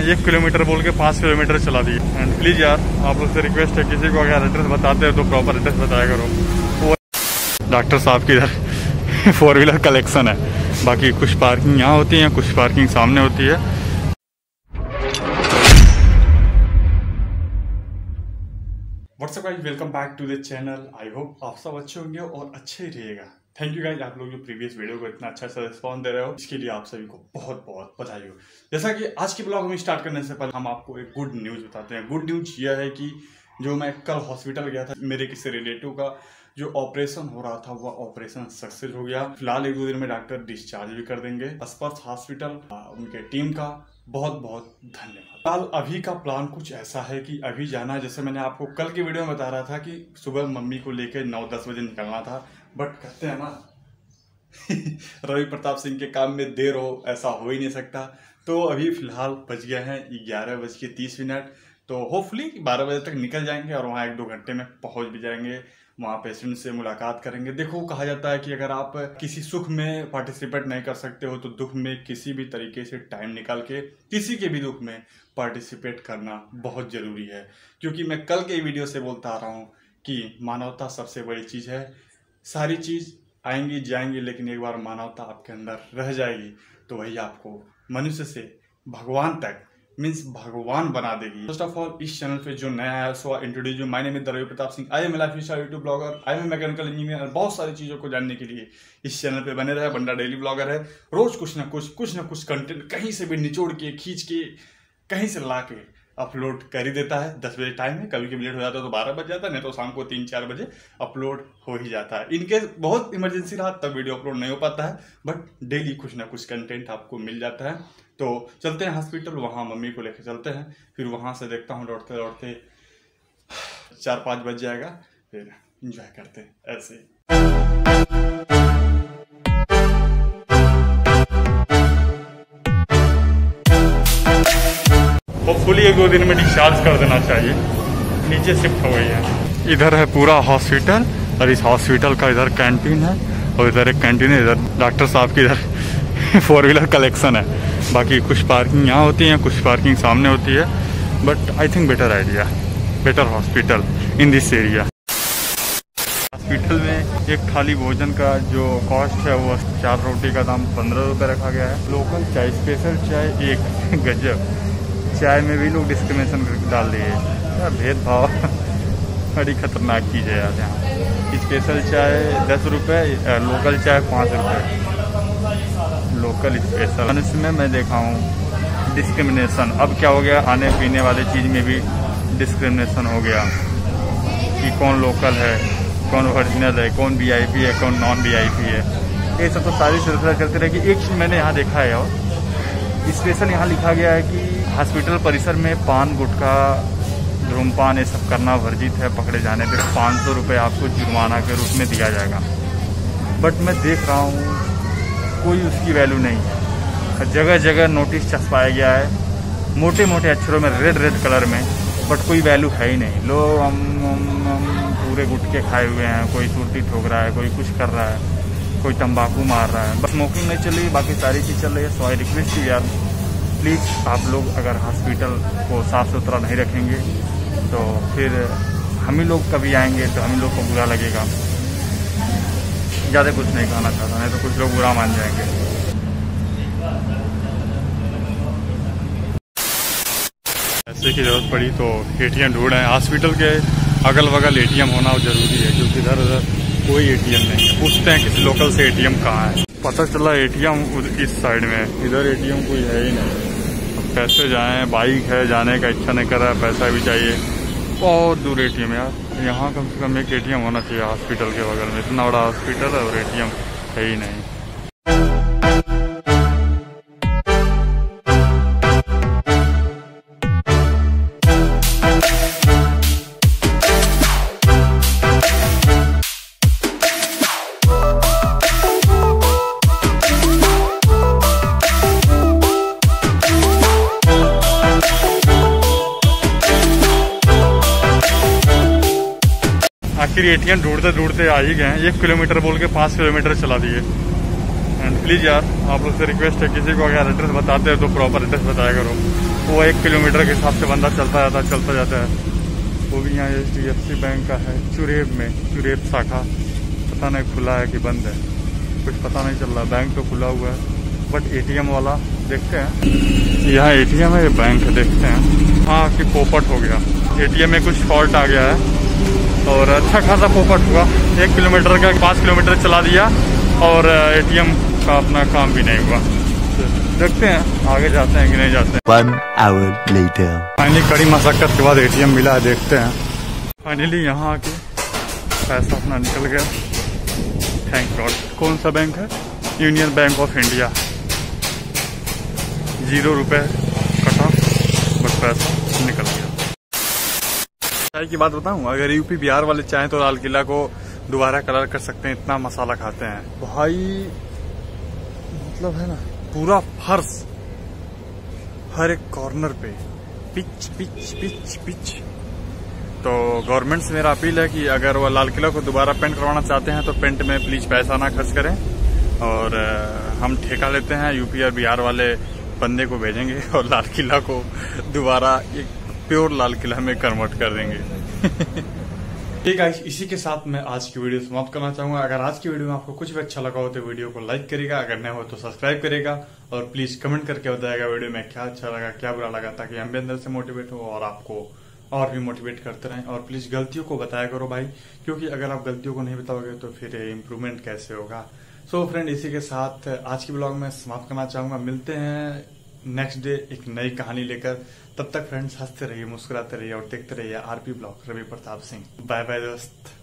1 kilometre बोल के 5 kilometre चला दिए। एंड प्लीज यार आप लोग से रिक्वेस्ट है, किसी को अगर एड्रेस बताते हो तो प्रॉपर एड्रेस बताया करो। डॉक्टर साहब की इधर 4 व्हीलर कलेक्शन है, बाकी कुछ पार्किंग यहाँ होती है, कुछ पार्किंग सामने होती है। What's up guys, welcome back to the channel. I hope आप सब अच्छे होंगे और अच्छे ही रहिएगा। थैंक यू गाइस, आप लोग जो प्रीवियस वीडियो को इतना अच्छा सा रिस्पॉन्स दे रहे हो, इसके लिए आप सभी को बहुत बहुत बधाई हो। जैसा कि आज की ब्लॉग में स्टार्ट करने से पहले हम आपको एक गुड न्यूज़ बताते हैं। गुड न्यूज़ यह है कि जो मैं कल हॉस्पिटल गया था, मेरे किसी रिलेटिव का जो ऑपरेशन हो रहा था वह ऑपरेशन सक्सेस हो गया। फिलहाल 1-2 दिन में डॉक्टर डिस्चार्ज भी कर देंगे। स्पर्श हॉस्पिटल उनके टीम का बहुत बहुत धन्यवाद। फिलहाल अभी का प्लान कुछ ऐसा है कि अभी जाना है, जैसे मैंने आपको कल की वीडियो में बता रहा था कि सुबह मम्मी को लेकर 9-10 बजे निकलना था, बट कहते हैं ना रवि प्रताप सिंह के काम में देर हो, ऐसा हो ही नहीं सकता। तो अभी फिलहाल बज गए हैं 11:30। तो होपफुली 12 बजे तक निकल जाएंगे और वहाँ 1-2 घंटे में पहुँच भी जाएंगे। वहाँ पेशेंट से मुलाकात करेंगे। देखो, कहा जाता है कि अगर आप किसी सुख में पार्टिसिपेट नहीं कर सकते हो तो दुख में किसी भी तरीके से टाइम निकाल के किसी के भी दुख में पार्टिसिपेट करना बहुत ज़रूरी है। क्योंकि मैं कल के वीडियो से बोलता आ रहा हूँ कि मानवता सबसे बड़ी चीज़ है। सारी चीज़ आएंगी जाएंगी, लेकिन एक बार मानवता आपके अंदर रह जाएगी तो वही आपको मनुष्य से भगवान तक मीन्स भगवान बना देगी। फर्स्ट ऑफ ऑल, इस चैनल पे जो नया है so introduce you, my name is Ravi Pratap Singh. I am life YouTube blogger, I am mechanical engineer. बहुत सारी चीज़ों को जानने के लिए इस चैनल पे बने रहे। बंदा डेली ब्लॉगर है, रोज कुछ ना कुछ कंटेंट कहीं से भी निचोड़ के खींच के कहीं से ला के अपलोड कर ही देता है। 10 बजे टाइम है, कभी कभी लेट हो जाता है तो 12 बज जाता है, नहीं तो शाम को 3-4 बजे अपलोड हो ही जाता है। इनकेस बहुत इमरजेंसी रहा तब वीडियो अपलोड नहीं हो पाता है, बट डेली कुछ ना कुछ कंटेंट आपको मिल जाता है। तो चलते हैं हॉस्पिटल, वहाँ मम्मी को लेकर चलते हैं। फिर वहाँ से देखता हूँ दौड़ते दौड़ते 4-5 बज जाएगा, फिर इंजॉय करते हैं ऐसे। होपफुली 1-2 दिन में डिस्चार्ज कर देना चाहिए। नीचे शिफ्ट हो गई है। इधर है पूरा हॉस्पिटल और इस हॉस्पिटल का इधर कैंटीन है और इधर एक कैंटीन है। इधर डॉक्टर साहब की इधर 4 व्हीलर कलेक्शन है, बाकी कुछ पार्किंग यहाँ होती है, कुछ पार्किंग सामने होती है। But I think better idea, better hospital in this area. Hospital में एक थाली भोजन का जो कॉस्ट है वो 4 रोटी का दाम 15 रुपये रखा गया है। लोकल चाय, स्पेशल चाय 1 गजब। चाय में भी लोग डिस्क्रिमिनेशन डाल दिए, भेदभाव बड़ी खतरनाक चीज़ है यार। यहाँ स्पेशल चाय 10 रुपये, लोकल चाय 5 रुपये। लोकल स्पेशल, इसमें मैं देखा हूँ डिस्क्रिमिनेशन। अब क्या हो गया, आने पीने वाले चीज़ में भी डिस्क्रिमिनेशन हो गया कि कौन लोकल है, कौन ओरिजिनल है, कौन VIP है, कौन नॉन VIP है। ये सब तो सारी सिलसिला चलते रहेगी। एक चीज़ मैंने यहाँ देखा है और स्पेशल यहाँ लिखा गया है कि हॉस्पिटल परिसर में पान, गुटखा, धूमपान ये सब करना वर्जित है। पकड़े जाने पे 500 रुपये आपको जुर्माना के रूप में दिया जाएगा। बट मैं देख रहा हूँ कोई उसकी वैल्यू नहीं है। जगह जगह नोटिस छपवाया गया है मोटे मोटे अक्षरों में, रेड कलर में, बट कोई वैल्यू है ही नहीं। लोग हम पूरे गुटके खाए हुए हैं, कोई सुरती ठोक रहा है, कोई कुछ कर रहा है, कोई तंबाकू मार रहा है। बस स्मोकिंग नहीं चल रही, बाकी सारी चीज़ चल रही है। सो आई रिक्वेस्ट यू यार, प्लीज़ आप लोग अगर हॉस्पिटल को साफ़ सुथरा नहीं रखेंगे तो फिर हम ही लोग कभी आएंगे तो हम ही लोग को बुरा लगेगा। ज़्यादा कुछ नहीं कहना चाहता, नहीं तो कुछ लोग बुरा मान जाएंगे। पैसे की ज़रूरत पड़ी तो ATM ढूंढ रहे हैं। हॉस्पिटल के अगल बगल ATM होना ज़रूरी है, क्योंकि इधर उधर कोई ATM नहीं है। पूछते हैं किसी लोकल से ATM कहाँ है, पता चला ATM इस साइड में, इधर ATM कोई है ही नहीं। अब कैसे जाएं, बाइक है, जाने का इच्छा नहीं कर रहा है, पैसा भी चाहिए। बहुत दूर ATM यार, यहाँ कम से कम एक ATM होना चाहिए हॉस्पिटल के बगल में। इतना बड़ा हॉस्पिटल है और ATM है ही नहीं। आखिर ATM ढूंढते ढूंढते आ ही गए हैं। 1 किलोमीटर बोल के 5 किलोमीटर चला दिए। एंड प्लीज़ यार आप लोग से रिक्वेस्ट है, किसी को अगर एड्रेस बताते हो तो प्रॉपर एड्रेस बताया करो। वो 1 किलोमीटर के हिसाब से बंदा चलता जाता है। वो भी यहाँ HDFC बैंक का है, चुरेब शाखा। पता नहीं खुला है कि बंद है, कुछ पता नहीं चल रहा। बैंक तो खुला हुआ है, बट ATM वाला देखते हैं। यहाँ ATM है, ये बैंक है, देखते हैं। हाँ कि पोपट हो गया, ATM में कुछ फॉल्ट आ गया है और अच्छा खासा पोपट हुआ। 1 किलोमीटर का 5 किलोमीटर चला दिया और ATM का अपना काम भी नहीं हुआ। देखते हैं आगे जाते हैं कि नहीं जाते हैं। 1 hour later. फाइनली कड़ी मशक्कत के बाद ATM मिला है, देखते हैं। फाइनली यहाँ आके पैसा अपना निकल गया, थैंक गॉड। कौन सा बैंक है? Union bank of India. 0 रुपये कटा, बस पैसा निकल गया। चाय की बात बताऊं, अगर यूपी बिहार वाले चाहें तो लाल किला को दोबारा कलर कर सकते हैं, इतना मसाला खाते हैं भाई। मतलब है ना, पूरा फर्श, हर एक कॉर्नर पे पिच पिच पिच पिच। तो गवर्नमेंट से मेरा अपील है कि अगर वो लाल किला को दोबारा पेंट करवाना चाहते हैं तो पेंट में प्लीज पैसा ना खर्च करें, और हम ठेका लेते हैं, यूपी और बिहार वाले बंदे को भेजेंगे और लाल किला को दोबारा एक प्योर लाल किला में कन्वर्ट कर देंगे। ठीक है, इसी के साथ मैं आज की वीडियो समाप्त करना चाहूंगा। अगर आज की वीडियो में आपको कुछ भी अच्छा लगा हो तो वीडियो को लाइक करेगा, अगर नहीं हो तो सब्सक्राइब करेगा, और प्लीज कमेंट करके बताएगा वीडियो में क्या अच्छा लगा क्या बुरा लगा, ताकि हम भी अंदर से मोटिवेट हो और आपको और भी मोटिवेट करते रहें। और प्लीज गलतियों को बताया करो भाई, क्योंकि अगर आप गलतियों को नहीं बताओगे तो फिर इम्प्रूवमेंट कैसे होगा। सो फ्रेंड, इसी के साथ आज की ब्लॉग में समाप्त करना चाहूंगा। मिलते हैं नेक्स्ट डे एक नई कहानी लेकर। तब तक फ्रेंड्स हंसते रहिए, मुस्कुराते रहिए और देखते रहिए RP blog Ravi Pratap Singh. Bye bye दोस्त।